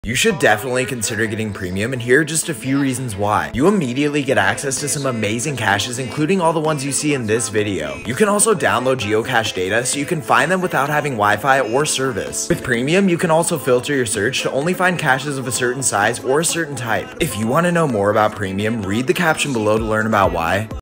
You should definitely consider getting premium, and here are just a few reasons why. You immediately get access to some amazing caches, including all the ones you see in this video. You can also download geocache data so you can find them without having Wi-Fi or service. With premium, you can also filter your search to only find caches of a certain size or a certain type. If you want to know more about premium, read the caption below to learn about why.